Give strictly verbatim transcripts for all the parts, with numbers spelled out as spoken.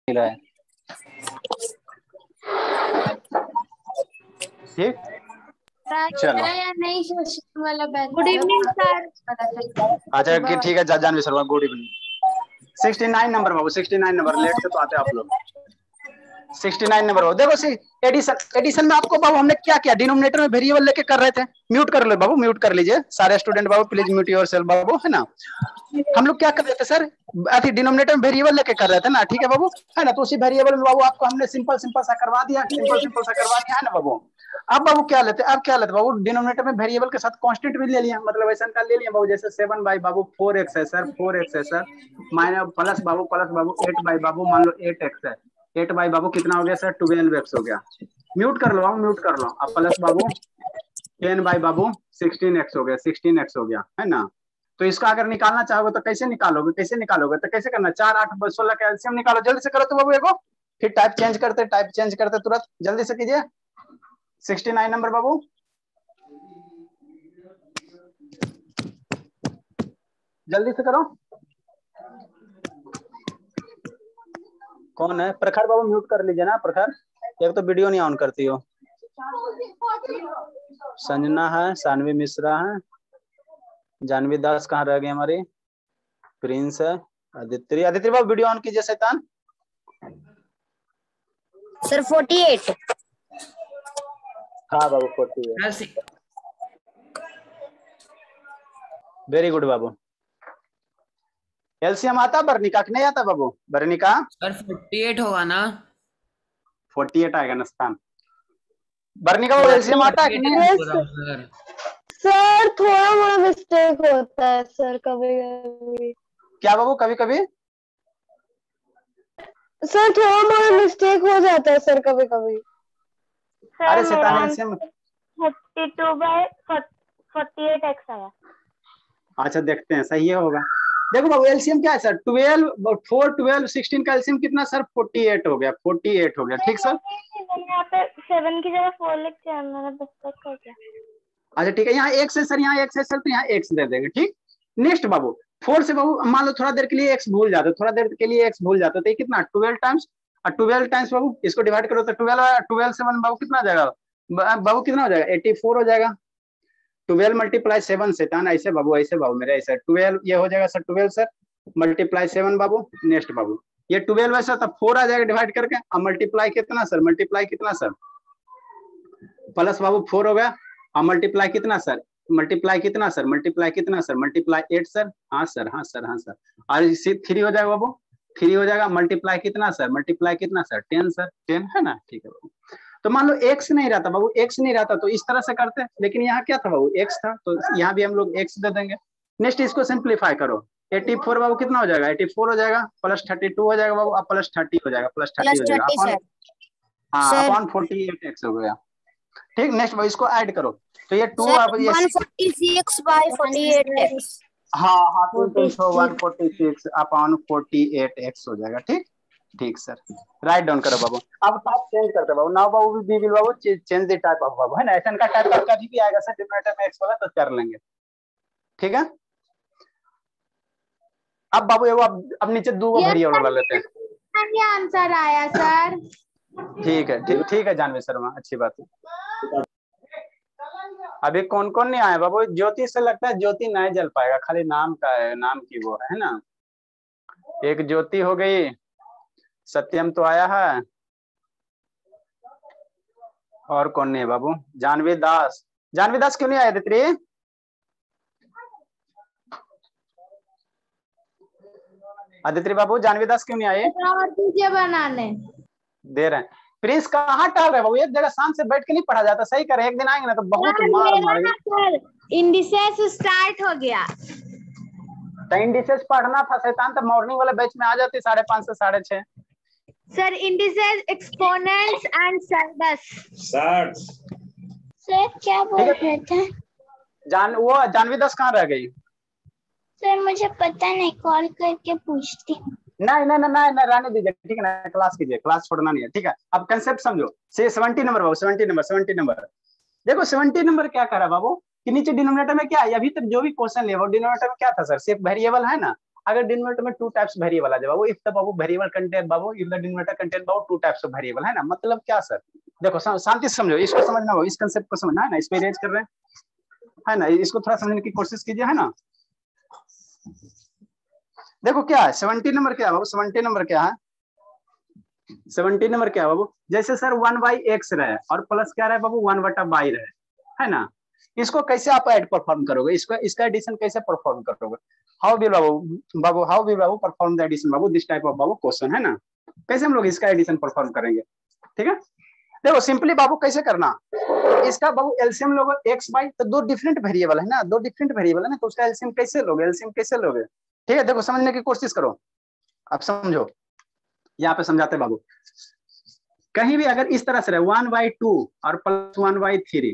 रहा है। ठीक, चलो गुड इवनिंग सर। अच्छा ठीक है, Jahnavi Sharma good evening. Sixty nine number बाबू, सिक्सटी नाइन नंबर, लेट से तो आते हैं आप लोग। सिक्सटी नाइन नंबर बाबू देखो, सी एडिशन एडिशन में आपको बाबू हमने क्या किया, डिनोमिनेटर में वेरिएबल लेके कर रहे थे। म्यूट कर लो बाबू, म्यूट कर लीजिए सारे स्टूडेंट बाबू, प्लीज म्यूट योरसेल्फ बाबू, है ना। हम लोग क्या कर रहे थे सर, अभी डिनोमिनेटर में वेरिएबल लेके कर रहे थे ना, ठीक है बाबू, है ना। तो उसी वेरिएबल में बाबू आपको हमने सिंपल सिंपल सा करवा दिया, सिंपल सिंपल सा करवा दिया, है ना बाबू। अब बाबू क्या लेते, अब क्या लेते बाबू, डिनोमिनेटर में वेरिएबल के साथ कांस्टेंट भी ले लिया, मतलब ऐसा का ले लिया बाबू, जैसे सेवन बाई बाबू फोर एक्स है सर, फोर एक्स है सर, माइनस प्लस बाबू प्लस बाबू एट बाई बाबू मान लो एट एक्स है, एट बाई बाबू कितना हो गया सर, ट्वेल्व एक्स हो गया। म्यूट कर लो बाबू, म्यूट कर लो। अब प्लस बाबू टेन बाई बाबू सिक्सटीन एक्स हो गया, सिक्सटीन एक्स हो गया, है ना। तो इसका अगर निकालना चाहोगे तो कैसे निकालोगे, कैसे निकालोगे तो कैसे करना, चार आठ सोलह का एलसीएम निकालो, जल्दी से करो तो बाबू एगो, फिर टाइप चेंज करते टाइप चेंज करते तुरंत, जल्दी से कीजिए। सिक्सटी नाइन नंबर बाबू, जल्दी से करो। कौन है प्रखर बाबू, म्यूट कर लीजिए ना प्रखर, एक तो वीडियो नहीं ऑन करती हो। संजना है, सानवी मिश्रा है, जानवी दास कहाँ रह गई हमारी, प्रिंस है, आदित्य, आदित्य बाबू वीडियो ऑन कीजिए शैतान। Sir forty eight. हाँ बाबू फोर्टी एट, वेरी गुड बाबू। एलसीएम आता बर्निका कि नहीं आता बाबू, बर्निका सर फोर्टी एट होगा ना, फोर्टी एट आएगा नस्तान। बर्निका बाबू एलसीएम आता है कि नहीं सर? सर थोड़ा मोड़ा मिस्टेक होता है सर कभी कभी। क्या बाबू, कभी कभी सर थोड़ा मोड़ा मिस्टेक हो जाता है सर कभी कभी। अरे शैतान LCM thirty two by forty eight x आया। अच्छा देखते हैं सही होगा। देखो बाबू एलसीएम क्या है sir, twelve four twelve sixteen का एलसीएम कितना सर, फोर्टी एट हो गया, फोर्टी एट हो गया, ठीक सर। यहाँ पे सेवन की जगह फोर लिख के मैंने मिस्टेक कर दिया। अच्छा ठीक है, यहाँ एक्स है सर, यहाँ एक्स है सर, तो यहाँ एक्स दे देंगे, ठीक। नेक्स्ट बाबू फोर से बाबू मान लो थोड़ा देर के लिए एक्स भूल जाते, थोड़ा देर के लिए एक्स भूल जाते, तो कितना ट्वेल्व टाइम्स, और ट्वेल्व टाइम्स बाबू इसको डिवाइड करो तो ट्वेल्व ट्वेल्व से बाबू कितना हो जाएगा, बाबू कितना हो जाएगा, एटी फोर हो जाएगा। ट्वेल्व मल्टीप्लाई सेवन से था ना, ऐसे बाबू, ऐसे बाबू मेरे ऐसे ट्वेल्व ये हो जाएगा sir, twelve sir multiply seven बाबू। नेक्स्ट बाबू ये ट्वेल्व ऐसा तो फोर आ जाएगा डिवाइड करके, अब मल्टीप्लाई कितना सर, मल्टीप्लाई कितना सर, प्लस बाबू फोर हो गया, और मल्टीप्लाई कितना सर, मल्टीप्लाई कितना सर, मल्टीप्लाई कितना सर, मल्टीप्लाई एट सर, हाँ सर, हाँ सर, हाँ सर, और इसी थ्री हो जाएगा बाबू, थ्री हो जाएगा, मल्टीप्लाई कितना सर, मल्टीप्लाई कितना सर, टेन सर, टेन है ना, ठीक है बाबू। तो मान लो एक्स नहीं रहता बाबू, एक्स नहीं रहता तो इस तरह से करते, लेकिन यहाँ क्या था बाबू, एक्स था, तो यहाँ भी हम लोग एक्स दे देंगे। नेक्स्ट इसको सिंप्लीफाई करो, एटी फोर बाबू कितना हो जाएगा, एटी फोर हो जाएगा, प्लस थर्टी टू हो जाएगा बाबू, अब प्लस थर्टी हो जाएगा, प्लस थर्टी हो जाएगा, हाँ अपॉन फोर्टी एट एक्स हो गया, ठीक। नेक्स्ट बाबू इसको ऐड करो, तो ये two one forty six by forty eight x, हाँ हाँ one forty six upon forty eight x हो जाएगा, ठीक ठीक सर। राइट डाउन करो बाबू, अब टाइप चेंज करते बाबू, नाउ बाबू वी विल बाबू चेंज द टाइप ऑफ बाबू, है ना, ऐसा का टाइप का भी आएगा सर, डिनोमिनेटर में एक्स होगा तो कर लेंगे, ठीक है। अब बाबू ये अब अब नीचे दो वेरिएबल वाला लेते हैं, ये आंसर आया सर, ठीक है, ठीक ठीक है जानवी शर्मा, अच्छी बात है। अभी कौन कौन नहीं आया बाबू, ज्योति से लगता है ज्योति नहीं जल पाएगा, खाली नाम का है, नाम की वो है ना, एक ज्योति हो गई, सत्यम तो आया है, और कौन नहीं है बाबू, जानवी दास, जानवी दास क्यों नहीं आया दित्री, आदित्य बाबू जानवी दास क्यों नहीं आए, बनाने दे रहे हैं। प्रिंस कहाँ टहल रहे बाबू, एक जगह शाम से बैठ के नहीं पढ़ा जाता, सही करे, एक दिन आएंगे ना तो बहुत मार मारेंगे। इंडिसेस स्टार्ट हो गया, तो इंडिसेस पढ़ना था शैतान, तो मॉर्निंग वाले बैच में आ जाती साढ़े पाँच से साढ़े छह। Sir indices exponents and surds, sir क्या बोल रहे थे, जान वो जानवी दास कहाँ रह गई, सर मुझे पता नहीं, कॉल करके पूछती हूँ। नहीं नहीं नहीं नहीं रहने दीजिए, ठीक है ना, क्लास कीजिए, क्लास छोड़ना नहीं है, ठीक है। अब कंसेप्ट समझो, से सेवेंटी नंबर बाबू, सेवेंटी नंबर, सेवेंटी नंबर देखो, सेवेंटी नंबर क्या करा बाबू कि नीचे डिनोमिनेटर में क्या है, अभी तक जो भी क्वेश्चन लिया वो डिनोमिनेटर में क्या था सर, सिर्फ वेरिएबल है ना, अगर डिनोमिनेटर में टू टाइप्स वेरिएबल आ जाए बाबू, इफ द बाबू वेरिएबल कंटेन बाबू, इफ द डिनोमिनेटर कंटेन बाबू टू टाइप्स ऑफ वेरिएबल, है ना। मतलब क्या सर, देखो शांति से समझो, इसको समझना हो, इस कंसेप्ट को समझना है ना, इस पे रेज कर रहे हैं है ना, इसको थोड़ा समझने की कोशिश कीजिए, है ना। देखो क्या है सेवनटीन नंबर, क्या है बाबू सेवनटीन नंबर, क्या है सेवनटीन नंबर, क्या है बाबू, जैसे सर वन बाई एक्स रहे और प्लस क्या रहे बाबू वन बटा बाई रहे, है ना। इसको कैसे आप ऐड परफॉर्म करोगे, इसको इसका एडिशन कैसे परफॉर्म करोगे, हाउ विल बाबू बाबू हाउ विल बाबू परफॉर्म द एडिशन बाबू, दिस टाइप ऑफ बाबू क्वेश्चन, है ना। कैसे हम लोग इसका एडिशन परफॉर्म करेंगे, ठीक है। देखो सिंपली बाबू कैसे करना, इसका बाबू एलसीएम लोगे एक्स बाई, तो दो डिफरेंट वेरिएबल है ना, दो डिफरेंट वेरिएबल है ना, तो उसका एलसीएम कैसे लोगे, एलसीएम कैसे लोगे, ठीक है। देखो समझने की कोशिश करो, अब समझो, यहाँ पे समझाते बाबू। कहीं भी अगर इस तरह से रहे वन बाई टू और प्लस वन बाई थ्री,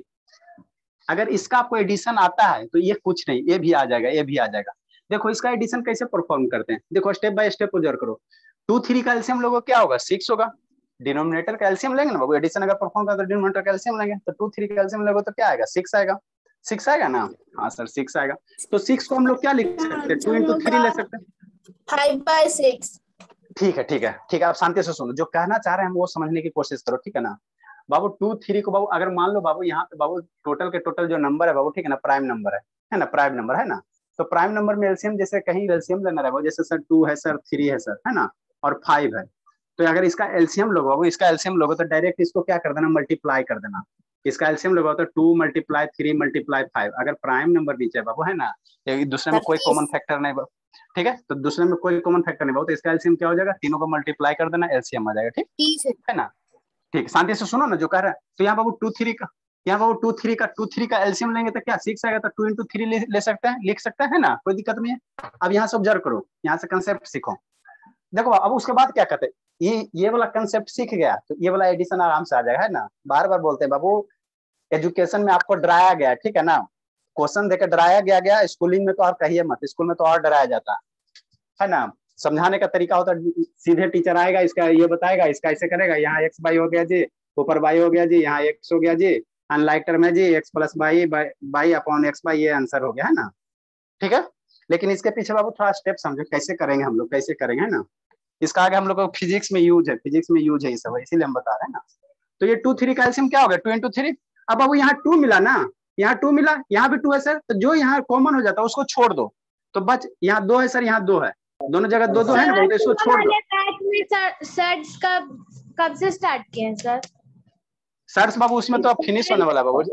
अगर इसका आपको एडिशन आता है तो ये कुछ नहीं, ये भी आ जाएगा, ये भी आ जाएगा। देखो इसका एडिशन कैसे परफॉर्म करते हैं, देखो स्टेप बाय स्टेप ऑब्जर्व करो। टू थ्री का एलसीएम लोगों क्या होगा, सिक्स होगा, डिनोमिनेटर का एलसीएम लेंगे ना बाबू, एडिशन अगर परफॉर्म करते तो डिनोमिनेटर का एलसीएम लेंगे, तो टू थ्री का एलसीएम लेंगे तो क्या आएगा, सिक्स आएगा, सिक्स आएगा ना, हाँ सर सिक्स आएगा। तो सिक्स को हम लोग क्या लिख सकते हैं, टू इंटू थ्री ले सकते हैं, फाइव बाई सिक्स। ठीक है ठीक है ठीक है, आप शांति से सुनो, जो कहना चाह रहे हैं हम वो समझने की कोशिश करो, ठीक है ना बाबू। टू थ्री को बाबू अगर मान लो बाबू यहाँ पे बाबू टोटल के टोटल जो नंबर है बाबू, ठीक है ना, प्राइम नंबर है है ना, प्राइम नंबर है ना, तो प्राइम नंबर में एलसीएम जैसे कहीं एलसीएम लेना है बाबू, जैसे सर टू है सर, थ्री है सर, है ना, और फाइव है, तो अगर इसका एलसीएम लोगे बाबू, इसका एलसीएम लोगे तो डायरेक्ट इसको क्या कर देना, मल्टीप्लाई कर देना, इसका एलसीएम लोगे तो two multiply three multiply five, अगर प्राइम नंबर नीचे बाबू, है ना, दूसरे में कोई कॉमन फैक्टर नहीं बाबू, ठीक है, तो दूसरे में कोई कॉमन फैक्टर नहीं बाबू, तो इसका एलसीएम क्या हो जाएगा, तीनों को मल्टीप्लाई कर देना, एलसीएम आ जाएगा, ठीक है ना। ठीक, शांति से सुनो ना जो कह रहा है। तो यहाँ बाबू टू थ्री का, यहाँ बाबू टू थ्री का टू थ्री का एलसीएम लेंगे तो क्या सिक्स आएगा, तो टू इंटू थ्री ले, ले सकते हैं, लिख सकते हैं ना, कोई दिक्कत नहीं है। अब यहाँ से ऑब्जर्व करो, यहाँ से कंसेप्ट सीखो। देखो अब उसके बाद क्या कहते हैं, ये ये वाला कंसेप्ट सीख गया तो ये वाला एडिशन आराम से आ जाएगा, है ना। बार बार बोलते हैं बाबू एजुकेशन में आपको डराया गया, ठीक है ना, क्वेश्चन देकर डराया गया गया स्कूलिंग में तो आप कहिए मत, स्कूल में तो और डराया जाता है ना। समझाने का तरीका होता है, सीधे टीचर आएगा, इसका ये बताएगा, इसका ऐसे करेगा, यहाँ एक्स बाई हो गया जी, ऊपर बाई हो गया जी, यहाँ एक्स हो गया जी, अनलाइक टर्म है जी, x plus y y upon x y, ये आंसर हो गया, है ना, ठीक है। लेकिन इसके पीछे बाबू थोड़ा स्टेप समझो, कैसे करेंगे हम लोग, कैसे करेंगे, है ना। इसका आगे हम लोग को फिजिक्स में यूज है, फिजिक्स में यूज है ये सब, इसीलिए हम बता रहे हैं ना। तो ये टू थ्री का एलसीएम क्या हो गया, टू इंटू थ्री। अब बाबू यहाँ टू मिला ना, यहाँ टू मिला, यहाँ भी टू है सर, तो जो यहाँ कॉमन हो जाता है उसको छोड़ दो, तो बच यहाँ दो है सर, यहाँ दो है, दोनों जगह दो दो है ना, बहुत इसको छोड़ दो। सर्च कब कब से स्टार्ट किए हैं सर? सर्च बाबू उसमें तो अब फिनिश होने वाला बाबू,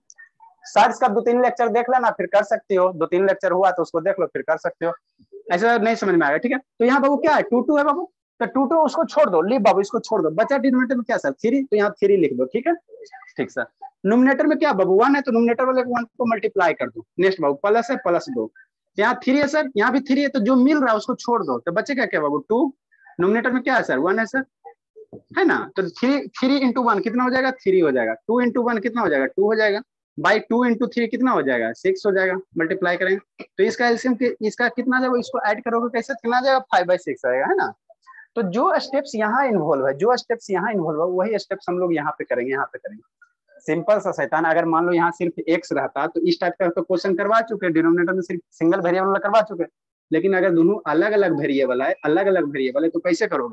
सर्च का दो तीन लेक्चर देख लेना, फिर कर सकती हो, दो तीन लेक्चर हुआ तो उसको देख लो फिर कर सकते हो, ऐसा नहीं समझ में आएगा, ठीक है। तो यहाँ बाबू क्या है, टू टू है बाबू, तो टू टू उसको छोड़ दो, लीव बाबू इसको छोड़ दो, बचा डिनोमिनेटर में क्या सर थ्री, तो यहाँ थ्री लिख दो, ठीक है, ठीक सर। नोमिनेटर में क्या बाबू वन है, तो नोमिनेटर वाले वन को मल्टीप्लाई कर दो, नेक्स्ट बाबू प्लस है, प्लस दो, यहाँ थ्री है सर, यहाँ भी थ्री है, तो जो मिल रहा है उसको छोड़ दो, तो बचेगा क्या बाबू टू, नोमिनेटर में क्या है सर वन है सर, है ना, तो थ्री थ्री इंटू वन कितना हो जाएगा, थ्री हो जाएगा, टू इंटू वन कितना हो जाएगा, टू हो जाएगा, बाई टू इंटू थ्री कितना हो जाएगा, सिक्स हो जाएगा, मल्टीप्लाई करेंगे तो इसका एलसीएम इसका कितना जाएगा, इसको ऐड करोगे कैसे, कितना जाएगा, फाइव बाई सिक्स आएगा, है ना। तो जो स्टेप्स यहाँ इन्वॉल्व है, जो स्टेप्स यहाँ इन्वॉल्व है, वही स्टेप्स हम लोग यहाँ पे करेंगे, यहाँ पे करेंगे, सिंपल सा शैतान। अगर मान लो यहाँ सिर्फ एक्स रहता तो इस टाइप का तो क्वेश्चन करवा चुके, डिनोमिनेटर में सिर्फ सिंगल वेरिएबल करवा चुके, लेकिन अगर दोनों अलग अलग वेरिएबल है, अलग अलग वेरिएबल है तो कैसे करोगे,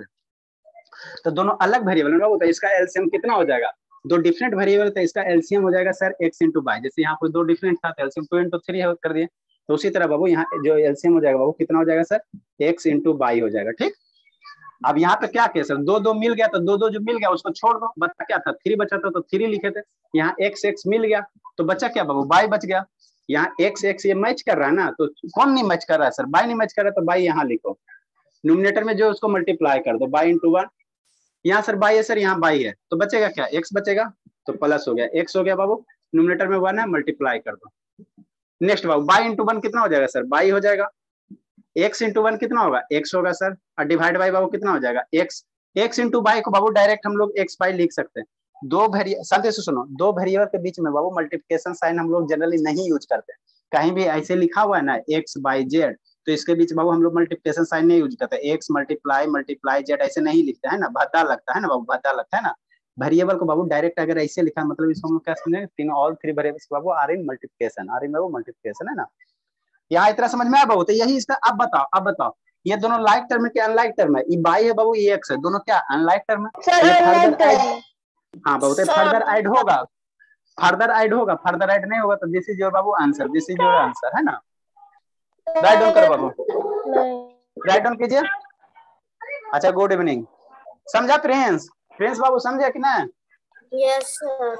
तो दोनों अलग वेरिएबल है, तो इसका एलसीएम कितना हो जाएगा, दो डिफरेंट वेरिएबल तो इसका एलसीएम हो जाएगा सर एक्स इंटू बाई, जैसे यहाँ कोई दो डिफरेंट था तो एलसीएम टू इंटू थ्री कर दिए, तो उसी तरह बाबू यहाँ जो एलसीएम हो जाएगा बाबू कितना हो जाएगा सर, एक्स इंटू बाई हो जाएगा, ठीक। अब यहाँ पे क्या किया सर, दो दो मिल गया, तो दो दो जो मिल गया उसको छोड़ दो, बचा क्या था, थ्री बचा था तो थ्री लिखे थे, यहाँ एक्स एक्स मिल गया तो बचा क्या बाबू, बाई बच गया, यहाँ एक्स एक्स ये मैच कर रहा है ना, तो कौन नहीं मैच कर रहा है सर, बाई नहीं मैच कर रहा है, तो बाई यहाँ लिखो, नोमिनेटर में जो उसको मल्टीप्लाई कर दो, बाई इंटू वन, यहाँ सर बाई है सर, यहाँ बाई है, तो बचेगा क्या, एक्स बचेगा, तो प्लस हो गया, एक्स हो गया बाबू, नोमिनेटर में वन है, मल्टीप्लाई कर दो, नेक्स्ट बाबू बाई इंटू वन कितना हो जाएगा सर, बाई हो जाएगा, एक्स इंटू वन कितना होगा, एक्स होगा सर, और डिवाइड बाई बाबू कितना हो जाएगा, एक्स, एक्स इंटू बाई को बाबू डायरेक्ट हम लोग एक्स बाई लिख सकते हैं, दो वेरिएबल, शांति से सुनो, दो वेरिएबल के बीच में बाबू मल्टीप्लिकेशन साइन हम लोग जनरली नहीं यूज करते, कहीं भी ऐसे लिखा हुआ है ना एक्स बाई जेड, तो इसके बीच बाबू हम लोग मल्टीप्लिकेशन साइन नहीं यूज करते, एक्स मल्टीप्लाई मल्टीप्लाई जेड ऐसे नहीं लिखते है ना, भद्दा लगता है ना बाबू, भद्दा लगता है ना। वेरिएबल को बाबू डायरेक्ट अगर ऐसे लिखा है मतलब इसको हम लोग क्या समझेंगे, तीनों ऑल थ्री वेरिएबल्स बाबू are in multiplication, are in बाबू मल्टीप्लिकेशन, है ना। यहाँ इतना समझ में आया बाबू, तो यही इसका, अब बताओ अब बताओ ये दोनों लाइक टर्म है क्या अनलाइक टर्म है? ये बाई है बाबू, ये एक्स है, दोनों क्या अनलाइक टर्म है? सर ये अनलाइक फर्दर ऐड, टर्म। हाँ बाबू फर्दर ऐड होगा, फर्दर ऐड होगा, फर्दर ऐड नहीं होगा तो दिस इज योर बाबू answer, this is your answer, है ना? राइट डाउन करो बाबू, राइट डाउन कीजिए। अच्छा गुड इवनिंग। समझा प्रिंस? प्रिंस बाबू समझे कि ना? Yes sir.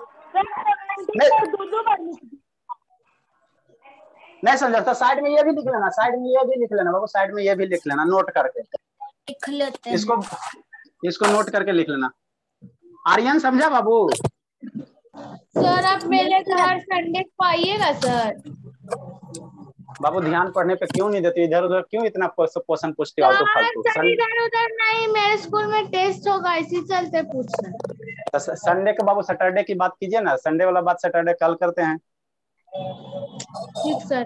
नहीं समझा तो साइड में ये भी लिख लेना, साइड में ये भी लिख लेना बाबू, साइड में ये भी लिख लेना नोट करके, लिख लेते हैं। इसको इसको नोट करके लिख लेना। आर्यन समझा बाबू? सर आप मेरे घर संडे को आइएगा सर। बाबू ध्यान पढ़ने पे क्यों नहीं देती, इधर उधर क्यों इतना क्वेश्चन पूछते हो? फालतू सर इधर उधर नहीं, मेरे स्कूल में टेस्ट होगा इसी चलते पूछना। तो संडे के बाबू सैटरडे की बात कीजिए ना, संडे वाला बात सैटरडे कल करते हैं। ठीक सर।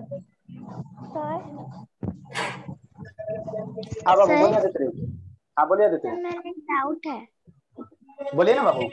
हाँ बाबू बोलिए आदित्य, हाँ बोलिए आदित्य। मेरा एक डाउट है। बोलिए ना बाबू।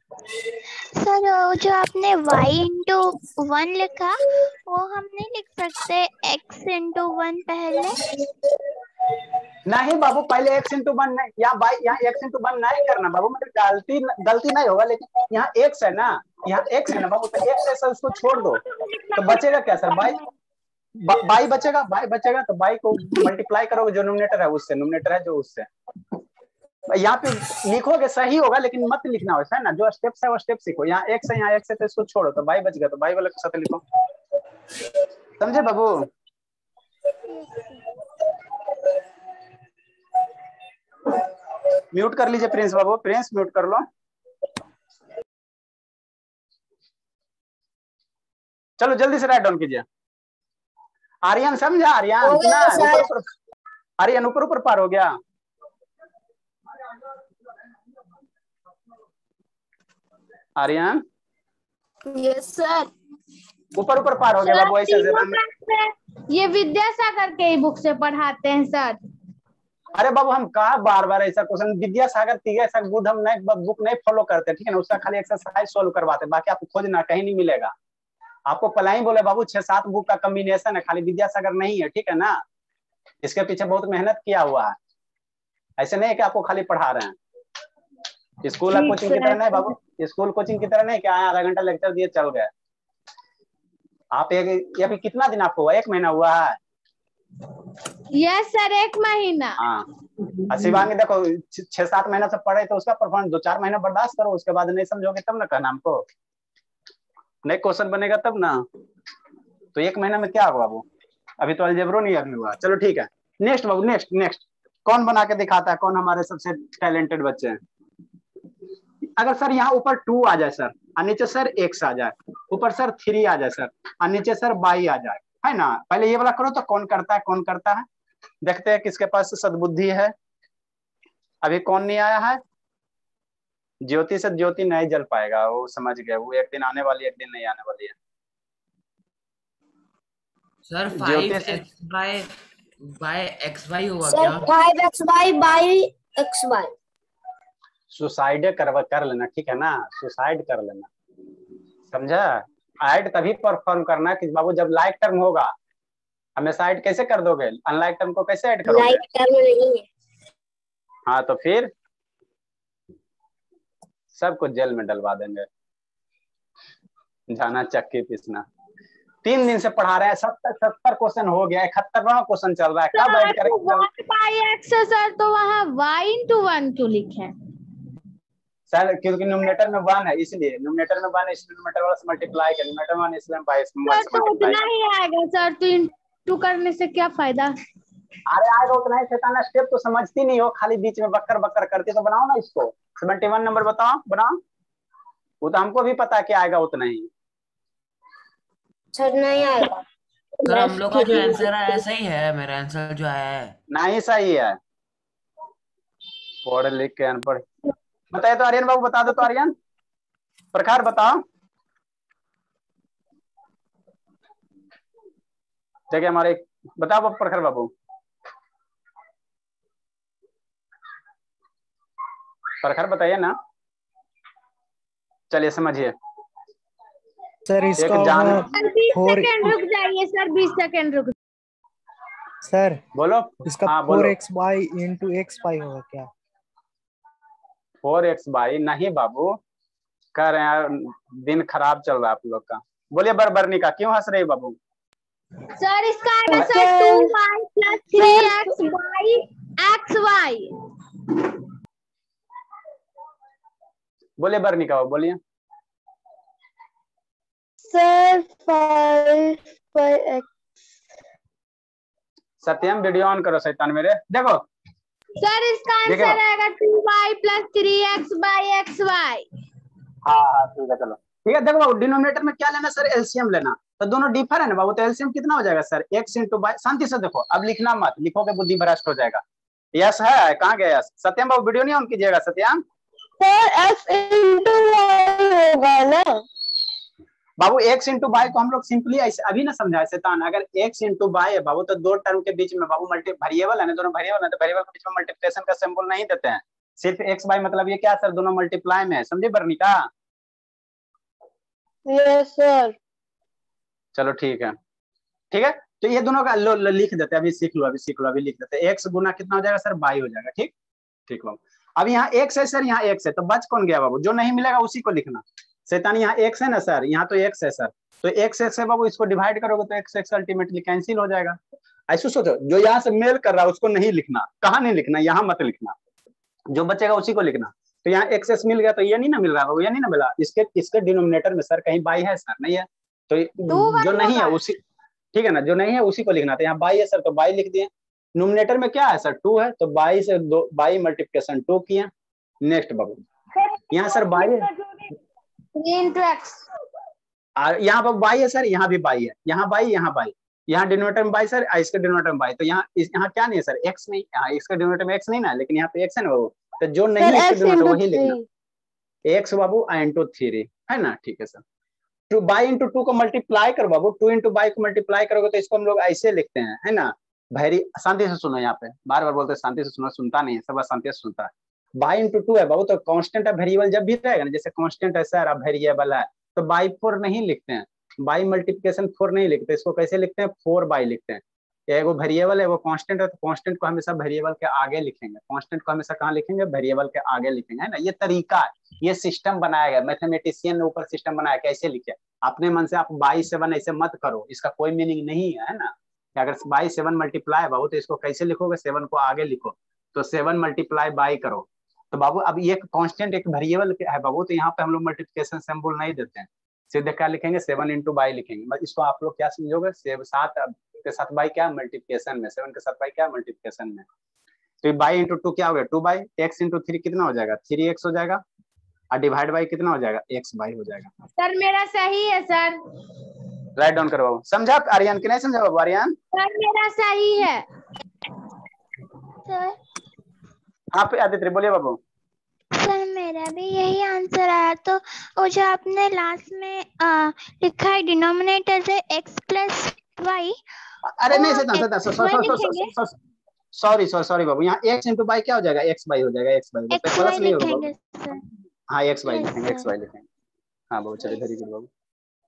सर जो आपने y इंटू वन लिखा वो हम नहीं लिख सकते x इंटू वन पहले? नहीं बाबू पहले x इंटू वन नहीं, यहाँ बाई यहाँ x इंटू वन नहीं करना बाबू, मतलब गलती गलती नहीं होगा, लेकिन यहाँ x है ना, यहाँ x है ना बाबू, तो x है सर उसको छोड़ दो तो बचेगा क्या सर? बाई बाई बचेगा, बाई बचेगा तो बाई को मल्टीप्लाई करोगे जो नोमिनेटर है उससे, नोमिनेटर है जो उससे। यहाँ पे लिखोगे सही होगा लेकिन मत लिखना वैसा है ना, जो स्टेप्स है वो स्टेप सीखो। यहाँ x है, यहाँ x है तो इसको छोड़ो तो बाई बच गया, तो बाई वाले के साथ लिखो। समझे बाबू? म्यूट कर लीजिए प्रिंस बाबू, प्रिंस म्यूट कर लो। चलो जल्दी से राइट डाउन कीजिए। आर्यन समझा? आर्यन कितना ऊपर ऊपर, आर्यन ऊपर ऊपर पार हो गया। Aryan yes sir. ऊपर ऊपर पार हो गया बाबू, ऐसे ये विद्यासागर के ही बुक से पढ़ाते हैं सर। अरे बाबू हम कहा बार बार ऐसा क्वेश्चन, विद्यासागर तीगा ऐसा बुक हम नहीं बुक नहीं फॉलो करते, ठीक है ना, उसका खाली एक्सरसाइज सोल्व करवाते, बाकी आपको खोजना कहीं नहीं मिलेगा। आपको पलाई बोले बाबू छह सात बुक का कॉम्बिनेशन है, खाली विद्यासागर नहीं है, ठीक है ना। इसके पीछे बहुत मेहनत किया हुआ है, ऐसे नहीं है कि आपको खाली पढ़ा रहे हैं। स्कूल या कोचिंग की तरह नहीं बाबू, स्कूल कोचिंग की तरह नहीं कि आया आधा घंटा लेक्चर दिए चल गए। आप एक ये अभी कितना दिन आपको हुआ? एक महीना हुआ है? यस सर एक महीना। हाँ शिवांगी देखो छह सात महीना से पढ़े तो उसका परफॉर्मेंस दो चार महीना बर्दाश्त करो, उसके बाद नहीं समझोगे तब ना कहना हमको, नहीं क्वेश्चन बनेगा तब ना। तो एक महीना में क्या होगा बाबू? अभी तो अलजेब्रो नहीं अभी हुआ। चलो ठीक है, नेक्स्ट बाबू, नेक्स्ट नेक्स्ट कौन बना के दिखाता है, कौन हमारे सबसे टैलेंटेड बच्चे हैं? अगर सर यहाँ ऊपर टू आ जाए सर, और नीचे सर एक्स आ जाए, ऊपर सर थ्री आ जाए सर, और नीचे सर बाई आ जाए, है ना। पहले ये वाला करो तो कौन करता है, कौन करता है देखते हैं किसके पास सद्बुद्धि है। अभी कौन नहीं आया है? ज्योति से ज्योति नहीं जल पाएगा, वो समझ गए, वो एक दिन आने वाली एक दिन नहीं आने वाली है। Sir five x by by x y होगा सर क्या? Five x y by x y. Suicide कर कर लेना, ठीक है ना, सुसाइड कर लेना, समझा। ऐड तभी परफॉर्म करना कि बाबू जब लाइक टर्म होगा। हमेशा ऐड कैसे कर दोगे? अनलाइक टर्म को कैसे ऐड करोगे? लाइक टर्म नहीं है। हाँ तो फिर सबको जेल में डलवा देंगे, जाना चक्की पीसना। तीन दिन से पढ़ा रहे हैं, सत्तर सत्तर क्वेश्चन हो गया, इकहत्तरवां क्वेश्चन चल रहा है, कब ऐड करेंगे सर? तो वहाँ y इंटू वन क्यों लिखे सर? क्योंकि न्यूमरेटर में वन है इसलिए, न्यूमरेटर में वन है इसलिए न्यूमरेटर वाला से मल्टीप्लाई कर, न्यूमरेटर वन इसलिए बाई से मल्टीप्लाई। उतना ही आएगा सर, तो इंटू करने से क्या फायदा? अरे आएगा उतना ही, शैताना स्टेप तो समझती नहीं हो, खाली बीच में बक्कर बक्कर करती। तो बनाओ ना इसको, सेवेंटी वन नंबर बताओ, बनाओ। वो तो हमको भी पता कि आएगा उतना ही। सर नहीं आएगा सर हम लोग का जो आंसर है ऐसा ही है, मेरा आंसर जो है नहीं सही है। पढ़ लिख के अनपढ़ बताए तो आर्यन बाबू बता दो तो, आर्यन प्रखार बताओ। देखिए हमारे बताओ प्रखर बाबू, प्रखर बताइए ना। चलिए समझिए सर इसका एक जान बीस सेकंड रुक जाइए सर, बीस सेकंड रुक। सर बोलो। इसका हाँ फोर बोलो। X y into x y होगा क्या? फोर एक्स बाई नहीं बाबू, कह रहे हैं यार दिन खराब चल रहा है आप लोग का। बोलिए बरबरनी का, क्यों हंस रही बाबू? सर इसका आएगा sir two y plus three x by x y. बोलिए बरनी का, बोलिए। Sir five by x. Satyam video on करो शैतान मेरे, देखो। सर इसका आंसर आएगा two y plus three x by x y. हाँ हाँ ठीक है चलो ठीक है। देखो बाबू डिनोमिनेटर में क्या लेना सर, एलसीएम लेना। तो दोनों डिफर है ना बाबू, तो एलसीएम कितना हो जाएगा सर, एक्स इंटू बाई। शांति से देखो, अब लिखना मत, लिखोगे बुद्धि भ्रष्ट हो जाएगा। यस है, कहाँ गया यस? सत्यम बाबू वीडियो नहीं ऑन कीजिएगा Satyam. Sir x into y होगा ना बाबू? एक्स इंटू बाई को हम लोग सिंपली ऐसे अभी ना समझाए शैतान। अगर एक्स इंटू बाई है बाबू, तो दो टर्म के बीच में बाबू मल्टी वेरिएबल है ना, दोनों वेरिएबल है, तो वेरिएबल के बीच में मल्टीप्लिकेशन का सिंबल नहीं देते हैं। सिर्फ एक्स बाई मतलब ये क्या सर, दोनों मल्टीप्लाई में है, समझे बरनिका? Yes sir. चलो ठीक है ठीक है। तो ये दोनों का लो, लो, लिख देते हैं, अभी सीख लो अभी सीख लो अभी लिख देते हैं। एक्स गुना कितना हो जाएगा सर, बाई हो जाएगा। ठीक ठीक बाबू। अब यहाँ एक्स है सर, यहाँ एक्स है, तो बच कौन गया बाबू? जो नहीं मिलेगा उसी को लिखना। शैतान यहाँ एक्स है ना सर, यहाँ तो एक्स है सर, तो एक्स एक्स है बाबू, इसको डिवाइड करोगे तो एक्स एक्स अल्टीमेटली कैंसिल हो जाएगा। ऐसे सोचो, जो यहाँ से मेल कर रहा है उसको नहीं लिखना। कहाँ नहीं लिखना? यहाँ मत लिखना, जो बचेगा उसी को लिखना। तो यहाँ एक्स एक्स मिल गया, तो ये नहीं ना मिल रहा बाबू, ये नहीं ना मिला। इसके इसके डिनोमिनेटर में सर कहीं बाई है सर? नहीं है, तो जो नहीं है उसी, ठीक है ना, जो नहीं है उसी को लिखना। तो यहाँ बाई है सर, तो बाई लिख दिए। नोमिनेटर में क्या है सर, टू है, तो बाई से दो बाई मल्टीप्लिकेशन टू किए। नेक्स्ट बाबू, यहाँ सर बाई है, यहाँ पर बाई है सर, यहाँ भी बाई है, यहाँ बाई यहाँ बाई, यहाँ डिनोमिनेटर में बाई सर, इसके डिनोमिनेटर में बाई। तो यहाँ यहाँ क्या नहीं है सर, एक्स नहीं, यहाँ इसके डिनोमिनेटर में एक्स नहीं ना, लेकिन यहाँ पे एक्स है ना बाबू, तो जो नहीं है इसके डिनोमिनेटर वही लिखना। एक्स बाबू इंटू थ्री है ना, ठीक है sir. Two y into two को मल्टीप्लाई करो बाबू, टू इंटू बाई को मल्टीप्लाई करोगे तो इसको हम लोग ऐसे लिखते हैं, है ना। भैरी शांति से सुनो, यहाँ पे बार बार बोलते हैं शांति से सुनो, सुनता नहीं है, सब शांति से सुनता है। बाई इंटू टू है बाबू, तो कांस्टेंट है, वेरिएबल जब भी रहेगा ना, जैसे कांस्टेंट है सर, अब वेरिएबल है, तो बाई फोर नहीं लिखते हैं, बाई मल्टीप्लिकेशन फोर नहीं लिखते, इसको कैसे लिखते हैं, फोर बाई लिखते हैं। एगो वेरिएबल है, वो कांस्टेंट है, तो कांस्टेंट को हमेशा वेरिएबल के आगे लिखेंगे, कांस्टेंट को हमेशा कहाँ लिखेंगे, वेरिएबल के आगे लिखेंगे, है ना। ये तरीका है, ये सिस्टम बनाया गया, मैथमेटिशियन ने ऊपर सिस्टम बनाया, कैसे लिखे। अपने मन से आप बाई सेवन ऐसे मत करो, इसका कोई मीनिंग नहीं है, है ना। अगर बाई सेवन मल्टीप्लाई है बाबू, तो इसको कैसे लिखोगे, सेवन को आगे लिखो, तो सेवन मल्टीप्लाई बाई करो। तो बाबू अब ये कांस्टेंट एक वेरिएबल है बाबू, तो यहाँ पे हम लोग मल्टीप्लिकेशन सिंबल नहीं देते हैं, सीधे क्या लिखेंगे, सेवन इंटू बाई लिखेंगे। इसको आप लोग क्या समझोगे, सात के साथ बाई क्या, मल्टीप्लिकेशन में, सेवन के साथ बाई क्या, मल्टीप्लिकेशन में। तो बाई इंटू टू क्या हो गया, two y, x into three कितना हो जाएगा, थ्री एक्स हो जाएगा, और डिवाइड बाई कितना हो जाएगा, एक्स बाई हो जाएगा। सर मेरा सही है सर। राइट डाउन करो बाबू। समझा आर्यन कि नहीं समझा बाबू? आर्यन सर मेरा सही है सर। आप आदित्य बोलिए बाबू। सर मेरा भी यही आंसर आया। तो वो जो आपने लास्ट में आ, लिखा है डिनोमिनेटर से x प्लस वाई, अरे नहीं सता सता सॉरी सॉरी सॉरी बाबू, यहाँ x इंटू बाई क्या हो जाएगा, x बाई हो जाएगा, x बाई x प्लस वाई नहीं होगा लिखेंगे बाबू। सर। हाँ x बाई Yes, लिखेंगे, x sir. बाई लिखेंगे। हाँ बाबू चलिए, वेरी गुड बाबू।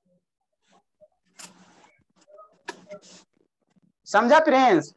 समझा प्रिंस?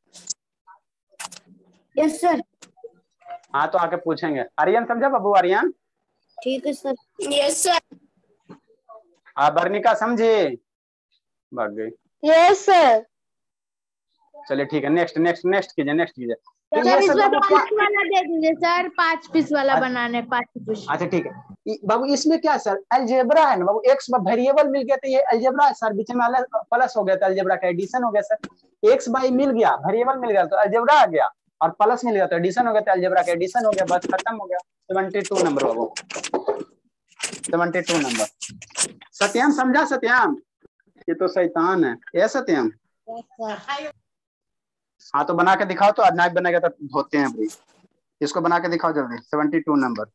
Yes sir. हाँ तो आके पूछेंगे। आर्यन समझा बाबू? आर्यन ठीक है सर। Yes sir. हाँ बर्निका समझे? भाग गई। Yes sir. चलिए ठीक है, नेक्स्ट नेक्स्ट नेक्स्ट कीजिए, नेक्स्ट कीजिए। तो सर ये सब इसमें बाबू पाँच क्या, वाला दे दीजिए सर, पाँच पीस वाला बनाने, पाँच पीस। अच्छा ठीक है इ- बाबू इसमें क्या सर, अलजेब्रा है ना बाबू, एक्स वेरिएबल मिल गया तो ये अलजेब्रा है सर, बीच में प्लस हो गया तो अलजेब्रा का एडिशन हो गया सर। एक्स बाई मिल गया, वेरिएबल मिल गया तो अलजेब्रा आ गया, और प्लस मिल गया तो एडिशन हो गया, तो अलजेब्रा का एडिशन हो गया, बस खत्म हो गया। सेवेंटी टू नंबर बाबू, सेवेंटी टू नंबर। सत्यम समझा? सत्यम ये तो शैतान है, ये सत्यम। हाँ तो बना के दिखाओ, तो आज नाइट बनेगा तो धोते हैं अभी, इसको बना के दिखाओ जल्दी। Seventy two number,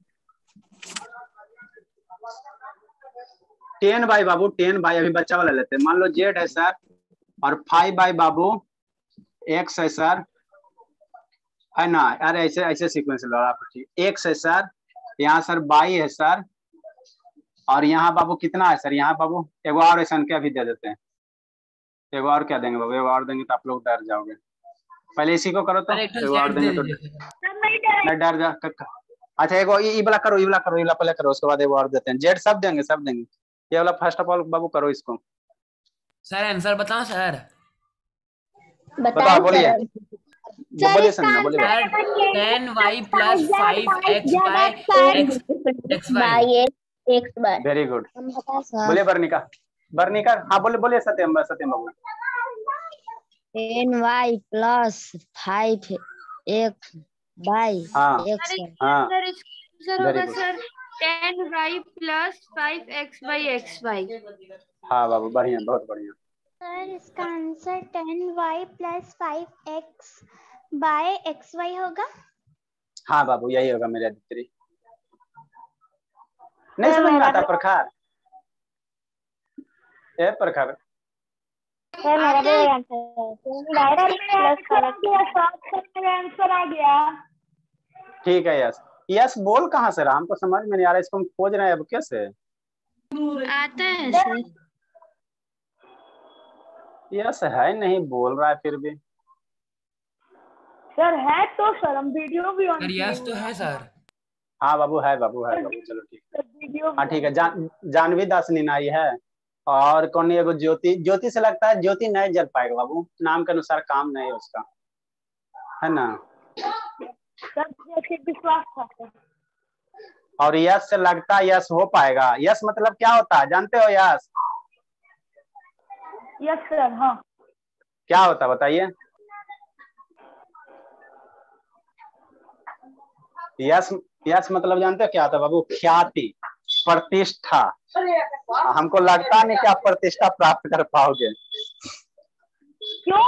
ten by बाबू, टेन बाई अभी बच्चा वाला लेते हैं। मान लो जेड है सर, और फाइव बाई बाबू एक्स है सर, है ना। अरे ऐसे ऐसे सीक्वेंस लगा, एक्स है सर, यहाँ सर बाई है सर, और यहाँ बाबू कितना है सर, यहाँ बाबू एगो और संख्या भी दे देते हैं। एगो और क्या देंगे बाबू, एगो और देंगे तो आप लोग डर जाओगे। पहले इसी को करो तो सर एक तो एगो और सेट दे देंगे तो दीजिए सर। नहीं डर जा क- अच्छा एगो ई ई वाला करो, ई वाला करो, ई वाला पहले करो, उसके बाद एगो और देते हैं। जेड सब देंगे, सब देंगे। ये वाला फर्स्ट ऑफ ऑल बाबू करो इसको। सर आंसर बताओ सर। बताओ, बोलिए बोलिए संजना, बोलिए। Sir ten y plus five x by x x y. By x by very good, हम बता सर बोलिए बर्निका। बर्निका हाँ बोले, बोलिए सत्यम, सत्यम बाबू। Ten y plus five x by हाँ एक्स हाँ सर इसका आंसर वेरी होगा good. Sir ten y plus five x by x y. हाँ बाबू बढ़िया, बहुत बढ़िया। सर इसका answer ten y plus five x by x y होगा। हाँ बाबू यही होगा मेरे अधिकारी। नहीं समझ में आता प्रखर, ए प्रखर सर मेरा भी आंसर आ गया। ठीक है। यस यस बोल कहाँ से रहा, हमको समझ में नहीं आ रहा, इसको हम खोज रहे हैं अब कैसे। आता है सर। यस है नहीं बोल रहा है फिर भी। सर है तो सर हम वीडियो भी ऑन सर यस तो है सर। हाँ बाबू है, बाबू है बाबू, चलो ठीक है। वीडियो हाँ ठीक है। जान जानवी दास निनाई है, और कौन है, एगो ज्योति। ज्योति से लगता है ज्योति नहीं जल पाएगा बाबू, नाम के अनुसार काम नहीं है उसका, है ना। सर जैसे विश्वास था सर। और यश से लगता है यश हो पाएगा। यश मतलब क्या होता है जानते हो? Yash yes sir. हाँ क्या होता है बताइए? यश यश मतलब जानते हो क्या होता है बाबू? ख्याति, प्रतिष्ठा। हमको लगता नहीं कि आप प्रतिष्ठा प्राप्त कर पाओगे। क्यों?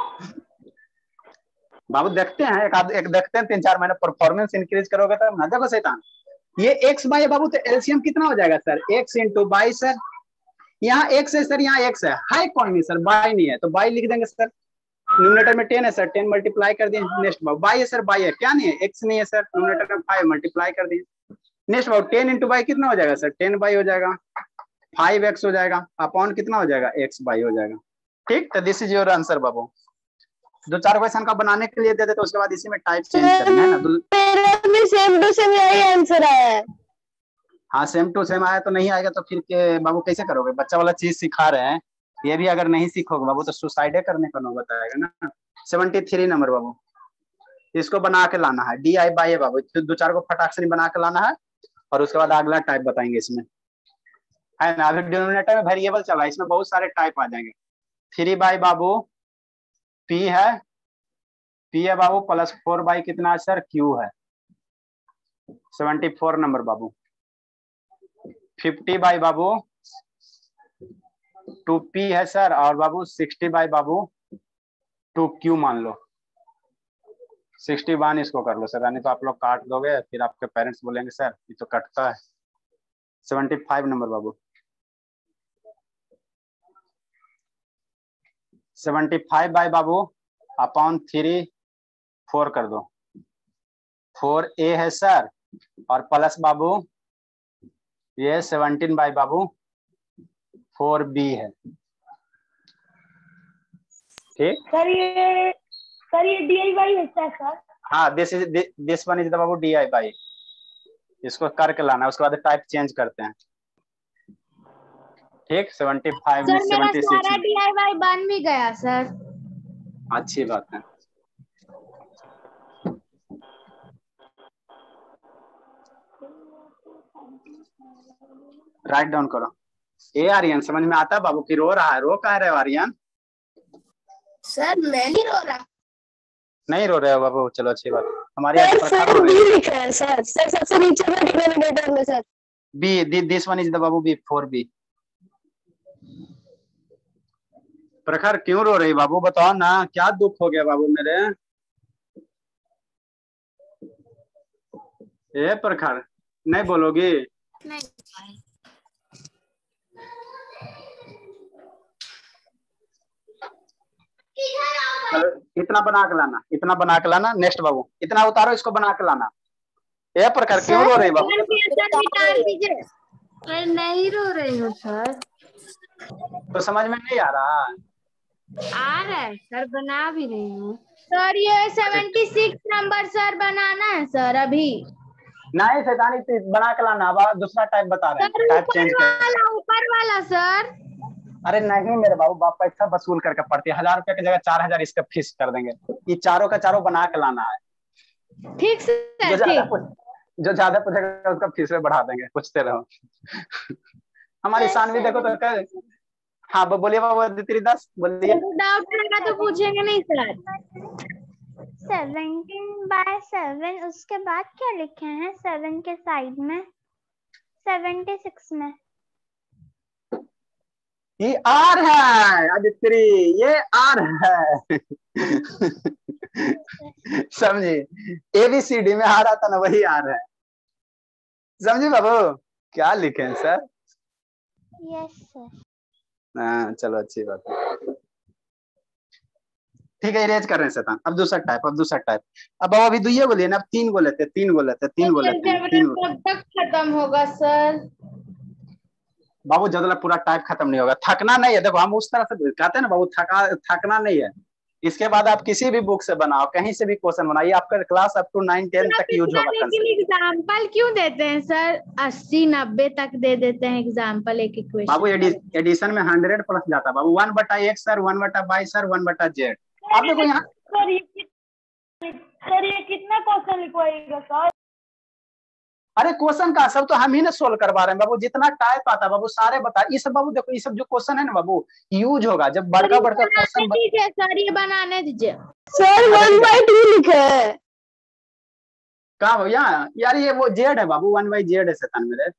बाबू देखते हैं, एक आध एक देखते हैं, तीन चार महीने परफॉर्मेंस इंक्रीज करोगे तब ना। देखो शैतान, ये एक्स बाई बाबू तो एलसीएम कितना हो जाएगा sir? X into y sir. यहाँ एक्स है सर, यहाँ एक्स है, हाई कौन नहीं सर? बाई नहीं है तो बाई लिख देंगे सर। न्यूमरेटर में टेन है सर, टेन मल्टीप्लाई कर दिए। नेक्स्ट बाबू बाई है सर, बाई है, क्या नहीं है? एक्स नहीं है सर, न्यूमरेटर में फाइव मल्टीप्लाई कर दिए। नेक्स्ट बाबू टेन इंटू बाई कितना हो जाएगा सर? टेन बाई हो जाएगा, फाइव एक्स हो जाएगा, अपॉन कितना हो जाएगा? एक्स बाई हो जाएगा। ठीक, तो दिस इज योर आंसर बाबू। दो चार क्वेश्चन का बनाने के लिए दे देते, उसके बाद इसी में टाइप चेंज करना है ना। मेरा भी सेम टू सेम यही आंसर है। हाँ सेम टू सेम आया तो नहीं आएगा तो फिर के बाबू कैसे करोगे? बच्चा वाला चीज सिखा रहे हैं, ये भी अगर नहीं सीखोगे बाबू तो सुसाइडे करने का नौबत बताएगा ना। सेवेंटी थ्री नंबर बाबू, इसको बना के लाना है। डी आई बाई है बाबू, दो चार को फटाक से बना के लाना है, और उसके बाद अगला टाइप बताएंगे इसमें, है ना। अभी डिनोमिनेटर में वेरिएबल चला है, इसमें बहुत सारे टाइप आ जाएंगे। थ्री बाई बाबू पी है, पी है बाबू, प्लस फोर बाई कितना है सर? क्यू है। सेवेंटी फोर नंबर बाबू। फिफ्टी बाई बाबू टू पी है सर, और बाबू सिक्सटी बाई बाबू टू क्यू मान लो। सिक्सटी वन इसको कर लो सर, नहीं तो आप लोग काट दोगे, फिर आपके पेरेंट्स बोलेंगे सर ये तो कटता है। सेवेंटी फाइव नंबर बाबू। सेवेंटी फाइव बाई बाबू अपॉन थ्री फोर कर दो। फोर ए है सर, और प्लस बाबू ये सेवनटीन बाई बाबू फोर बी है। ठीक सर ये सर ये डी आई वाई है सर। हाँ this is this one is the बाबू डी आई बाई। इसको करके लाना है, उसके बाद टाइप चेंज करते हैं। ठीक, सेवेंटी फाइव सर मेरा सेवेंटी सारा सिक्स डी आई वाई बन भी गया सर। अच्छी बात है। राइट डाउन करो। ए आर्यन समझ में आता है बाबू कि रो रहा है? रो कह रहे हो आर्यन? सर मैं नहीं रो रहा। नहीं रो रहे हो बाबू, चलो अच्छी बात। हमारी सर बी लिखा है सर। सर सबसे नीचे में डिनोमिनेटर में sir B, this one is the बाबू बी फोर बी। प्रखर क्यों रो रही बाबू, बताओ ना, क्या दुख हो गया बाबू मेरे? ए प्रखर नहीं बोलोगी? नहीं इतना बना के लाना, इतना बना के लाना। नेक्स्ट बाबू इतना उतारो, इसको बना के लाना। ए प्रकार क्यों रो रही बाबू? सर दीजिए। मैं नहीं रो रही हूँ सर। तो समझ में नहीं आ रहा? आ रहा है सर, बना भी रही हूँ। सर ये सेवेंटी सिक्स नंबर सर बनाना है सर अभी। नहीं शैतानी बना के लाना, अब दूसरा टाइप बता रहे हैं, टाइप चेंज कर। वाला ऊपर वाला सर। अरे नहीं मेरे बाबू, बाप पैसा वसूल करके पड़ती है, हजार रुपए की जगह चार हजार इसका फीस कर देंगे। ये चारों का चारों बना के लाना है। ठीक सर, ठीक। जो ज्यादा पूछेगा उसका फीस में बढ़ा देंगे, पूछते रहो। हमारी सानवी देखो तो कर। हाँ बोलिए बाबू अदिति दास, बोलिए। डाउट रहेगा तो पूछेंगे नहीं सर। सेवनटीन बाय सेवन, उसके बाद क्या लिखे हैं सेवन के साइड में? सेवेंटी सिक्स में ये आर है आदित्य, ये आर है। समझे, एबीसीडी में आ रहा था ना, वही आर है। समझे बाबू क्या लिखे हैं सर? Yes sir. हाँ चलो अच्छी बात है, ठीक है इरेज कर रहे हैं शैतान। अब दूसरा टाइप, अब दूसरा टाइप। अब बाबू अभी दुइये बोलिए ना, अब तीन बोले थे, तीन बोले थे, तीन बोले थे, तीन। कब तक खत्म होगा सर? बाबू जब तक पूरा टाइप खत्म नहीं होगा, थकना नहीं है। देखो हम उस तरह से कहते हैं ना बाबू, थका थकना नहीं है। इसके बाद आप किसी भी बुक से बनाओ, कहीं से भी क्वेश्चन बनाइए, आपका class up to nine ten तक यूज होगा। लेकिन एग्जाम्पल क्यों देते हैं सर? अस्सी नब्बे तक दे देते हैं एग्जाम्पल एक एक क्वेश्चन। बाबू एडि, एडिशन में हंड्रेड प्लस जाता है बाबू। वन बटा एक सर, वन बटा बाई सर, वन बटा जेड। आप देखो यहाँ सर ये कितना क्वेश्चन लिखवाइएगा सर? अरे क्वेश्चन का सब तो हम ही ने सोल्व करवा रहे हैं बाबू, जितना टाइप आता है बाबू सारे बता। ये सब बाबू देखो, ये सब जो क्वेश्चन है ना बाबू यूज होगा जब बड़का बड़का क्वेश्चन। ठीक है सर, ये बनाने दीजिए सर। वन बाई टू लिखा है कहाँ भैया? यार ये वो जेड है बाबू, वन बाई जेड है शैतान मेरे।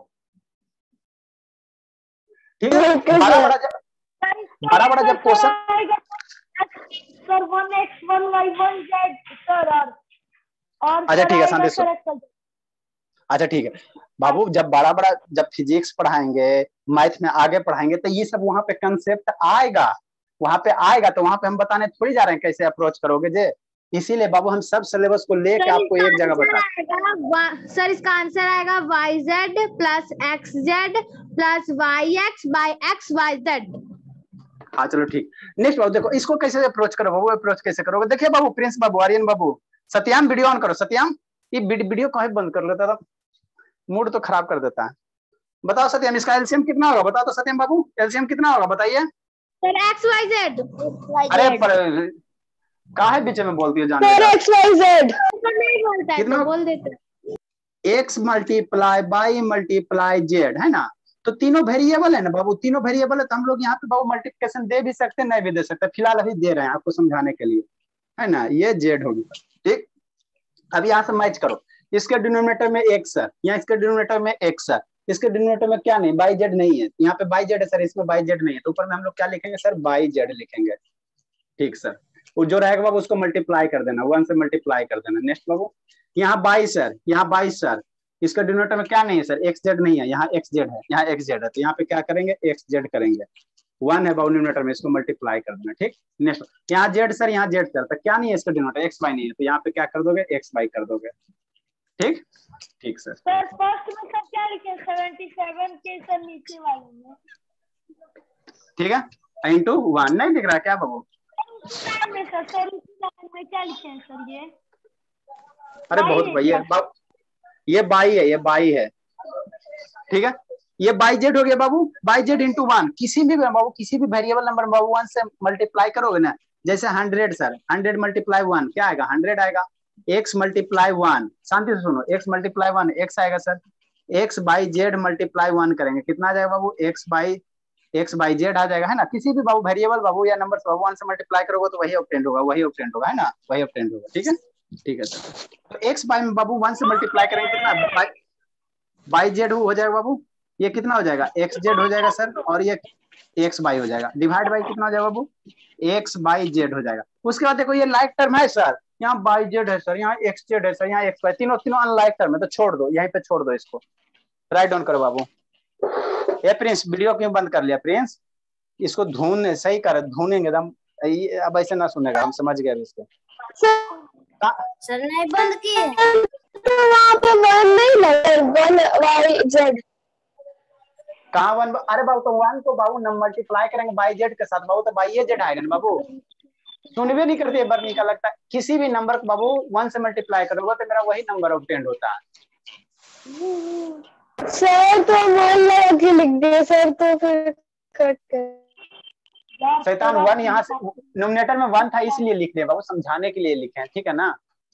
ठीक है, बड़ा बड़ा जब बड़ा बड़ा जब question sir one x one y one z sir. और अच्छा ठीक है संदेश, अच्छा ठीक है बाबू, जब बड़ा बड़ा जब फिजिक्स पढ़ाएंगे, मैथ में आगे पढ़ाएंगे, तो ये सब वहां पे कंसेप्ट आएगा, वहां पे आएगा। तो वहां पे हम बताने थोड़ी जा रहे हैं कैसे अप्रोच करोगे जे। इसीलिए बाबू हम सब सिलेबस को लेके आपको एक जगह बता। सर इसका आंसर आएगा y z plus x z plus y x by x y z. हाँ चलो ठीक। नेक्स्ट बाबू देखो, इसको कैसे अप्रोच करो बाबू, अप्रोच कैसे करोगे? देखिए बाबू, प्रिंस बाबू, आर्यन बाबू, सत्याम वीडियो ऑन करो। सत्याम ये वीडियो कहीं बंद कर लेता था, मूड तो खराब कर देता है। बताओ सत्यम, इसका एलसीएम कितना होगा? बताओ तो सत्यम बाबू, एलसीएम कितना होगा बताइए। Sir x y z. अरे पर काहे बीच में बोलती है जाने? सर एक्स वाई जेड नहीं बोलता है कितना तो बोल देते। X multiply y multiply z है ना, तो तीनों वेरिएबल है ना बाबू, तीनों वेरिएबल है। तो हम लोग यहाँ पे बाबू मल्टीप्लिकेशन दे भी सकते हैं, नहीं भी दे सकते। फिलहाल अभी दे रहे हैं आपको समझाने के लिए, है ना। ये जेड होगी, ठीक। अब यहाँ से मैच करो, इसके डिनोमिनेटर में एक्स है, यहाँ इसके डिनोमिनेटर में एक्स है, इसके डिनोमिनेटर में क्या नहीं, बाई जेड नहीं है। यहाँ पे बाई जेड है सर, इसमें बाई जेड नहीं है, तो ऊपर में हम लोग क्या लिखेंगे सर? बाई जेड लिखेंगे, ठीक सर। वो जो रहेगा बाबू उसको मल्टीप्लाई कर देना, वन से मल्टीप्लाई कर देना। नेक्स्ट बाबू यहाँ बाईस सर, यहाँ बाईस सर, इसका डिनोमिनेटर में क्या नहीं है सर? एक्स जेड नहीं है, यहाँ एक्स जेड है, यहाँ एक्स जेड है, तो यहाँ पे क्या करेंगे? एक्स जेड करेंगे। वन है बाबू डिनोमिनेटर में, इसको मल्टीप्लाई कर देना, ठीक। नेक्स्ट यहाँ जेड सर, यहाँ जेड सर, तो क्या नहीं है इसका डिनोमिनेटर? एक्स वाई नहीं है, तो यहाँ पे क्या कर दोगे? एक्स वाई कर दोगे, ठीक ठीक सर। सर फर्स्ट में सर क्या लिखे? सेवेंटी सेवन के सर नीचे वाले में, ठीक है। इंटू वन नहीं दिख रहा क्या बाबू? में सर सर में क्या लिखे हैं सर? ये अरे बहुत भैया, ये बाई है, ये बाई है, ठीक है। ये बाई जेड हो गया बाबू, बाई जेड इंटू वन। किसी भी बाबू, किसी भी वेरिएबल नंबर बाबू वन से मल्टीप्लाई करोगे ना, जैसे hundred sir, hundred multiply one क्या आएगा? हंड्रेड आएगा। एक्स मल्टीप्लाई वन, शांति से सुनो, एक्स मल्टीप्लाई वन एक्स आएगा sir. X by z multiply one करेंगे, कितना आ जाएगा बाबू? X by x by z आ जाएगा, है ना। किसी भी बाबू वेरिएबल बाबू या नंबर बाबू वन से मल्टीप्लाई करोगे तो वही ऑब्टेंड होगा, वही ऑब्टेंड होगा, है ना, वही ऑब्टेंड होगा, ठीक है ठीक है सर। तो एक्स बाई बाबू वन से मल्टीप्लाई करेंगे, कितना बाई जेड हो जाएगा बाबू? ये कितना हो जाएगा? एक्स जेड हो जाएगा सर, और ये एक्स बाई हो जाएगा। डिवाइड बाई कितना हो जाएगा बाबू? एक्स बाई जेड हो जाएगा। उसके बाद देखो ये लाइक टर्म है सर, यहाँ बाई जेड है सर, यहाँ एक्स जेड है सर, यहाँ एक्स वाई, तीनों तीनों अनलाइक टर्म है, तो छोड़ दो, यहीं पे छोड़ दो इसको। राइट डाउन करो बाबू। ये प्रिंस वीडियो क्यों बंद कर लिया प्रिंस? इसको धुन सही कर, धुनेंगे एकदम। अब ऐसे ना सुनेगा, हम समझ गए इसको। सर नहीं बंद किए, वहाँ पे वन नहीं लगा, वन वाई जेड कहाँ वन? अरे बाबू तो वन को बाबू नम मल्टीप्लाई करेंगे बाई जेड के साथ बाबू, तो बाई जेड आएगा ना बाबू। सुनबे नहीं करती है बर्नी का, लगता है किसी भी नंबर को बाबू वन से मल्टीप्लाई करोगे तो मेरा वही नंबर ऑब्टेंड होता है। सर तो वन लगा के लिख दिया सर, तो फिर कट कर शैतान वन यहाँ से नोमिनेटर में वन था इसलिए लिख दिया बाबू, समझाने के लिए लिखे हैं, ठीक है ना?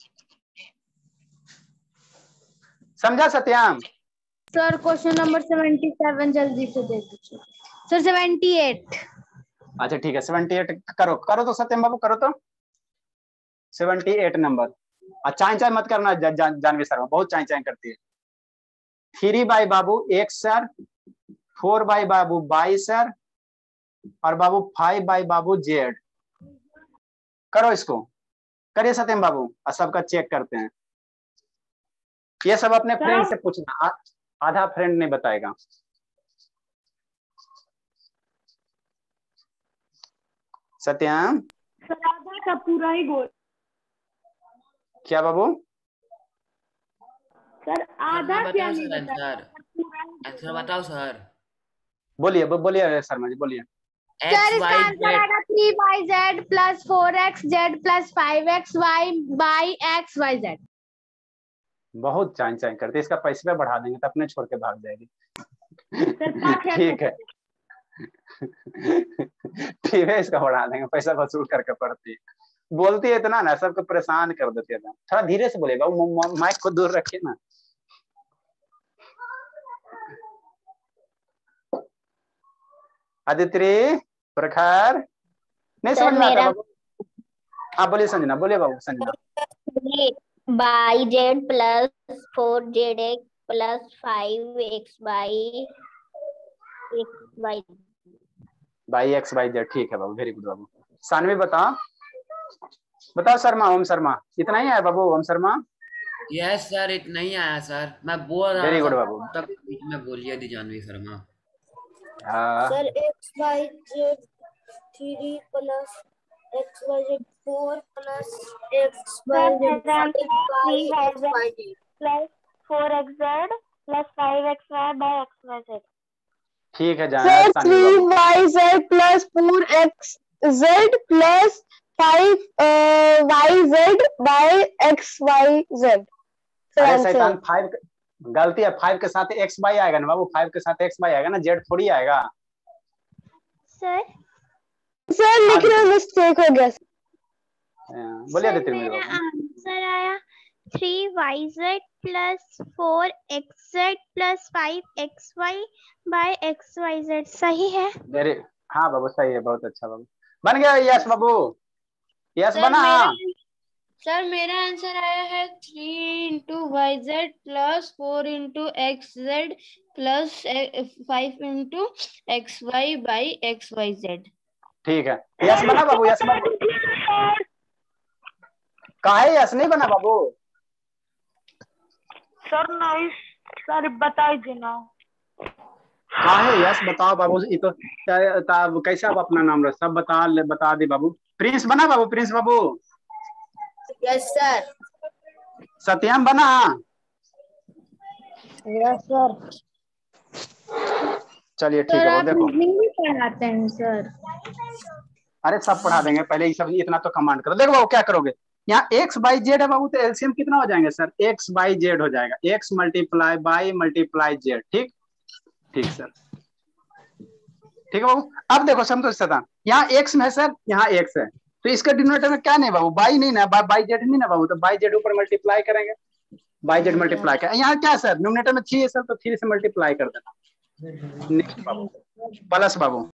समझा सत्याम? Sir question number seventy seven जल्दी से दे दीजिए। Sir seventy eight. अच्छा ठीक है, सेवेंटी एट करो करो तो सत्यम बाबू करो तो सेवेंटी एट नंबर। चाय चाय मत करना जा, जा, जानवी शर्मा, बहुत चाय चाय करती है। थ्री बाई बाबू एक्स सर, फोर बाई बाबू बाई सर, और बाबू फाइव बाई बाबू जेड। करो इसको, करिए सत्यम बाबू, और सबका चेक करते हैं। ये सब अपने फ्रेंड से पूछना, आ, आधा फ्रेंड नहीं बताएगा। सत्यम सर आधा का पूरा ही गोल। क्या बाबू? सर आधा क्या नहीं सर बताया, आंसर आंसर बताओ सर। बोलिए बोलिए शर्मा जी बोलिए। सर इसका आंसर आएगा three y z plus four x z plus five x y by x y z. बहुत चाइन चाइन करते, इसका पैसे पे बढ़ा देंगे तो अपने छोड़ के भाग जाएगी। ठीक है ठीक है, इसका बढ़ा देंगे, पैसा वसूल करके पड़ती है। बोलती है इतना ना, सबको परेशान कर देती है। थोड़ा धीरे से बोलेगा, माइक को दूर रखिए ना। आदित्य प्रखर नहीं समझ में आता बाबू। हाँ बोलिए संजना, बोलिए बाबू Sanjana. By z plus four z x plus five x by x y by x by z, ठीक है बाबू, वेरी गुड बाबू। सानवी बताओ बताओ शर्मा, ओम शर्मा, इतना ही आया बाबू? ओम शर्मा यस सर इतना ही आया सर, मैं बोल रहा वेरी था गुड बाबू। तब बीच में बोलिए दी जानवी शर्मा। हाँ sir x y z three plus x y z four plus x y z plus four x z plus five x y by x y z. ठीक है जाना सर सानवी थ्री बाबू। Y z plus four x z plus five y z by x y z. अरे शैतान five गलती है, five के साथ एक्स बाई आएगा ना बाबू, फाइव के साथ एक्स बाई आएगा ना, जेड थोड़ी आएगा। सर सर लिखने में मिस्टेक हो गया। बोलिए सर आदित्य मेरा बाबू। आंसर आया three y z plus four x z plus five x y by x y z सही है? वेरी हाँ बाबू सही है, बहुत अच्छा बाबू, बन गया यस बाबू, यस सर बना। मेरा सर मेरा आंसर आया है three into y z plus four into x z plus five into x y by x y z. ठीक है, यस बना बाबू, यस बाबू। काहे यस नहीं बना बाबू? सर नहीं सर बताइए ना। काहे यस बताओ बाबू, ये तो कैसे आप अपना नाम रख सब बता बता दे बाबू। प्रिंस बना बाबू, प्रिंस बाबू। Yes sir. सत्यम बना। Yes sir. चलिए ठीक है बाबू, देखो हिंदी पढ़ाते हैं सर? अरे सब पढ़ा देंगे, पहले ये सब इतना तो कमांड करो। देखो बाबू क्या करोगे, यहाँ एक्स बाई जेड है बाबू, तो एलसीएम कितना हो जाएंगे सर? एक्स बाई जेड हो जाएगा, x multiply y multiply z. ठीक ठीक सर, ठीक है बाबू। अब देखो समझो सर, यहाँ एक्स में है सर, यहाँ एक्स है, तो इसका डिनोमिनेटर में क्या नहीं बाबू, बाई नहीं ना, बाई जेड नहीं ना बाबू, तो बाई जेड ऊपर मल्टीप्लाई करेंगे, बाई जेड मल्टीप्लाई करें। यहाँ क्या सर, डिनोमिनेटर में थ्री है सर, तो थ्री से मल्टीप्लाई कर देना। नेक्स्ट बाबू प्लस बाबू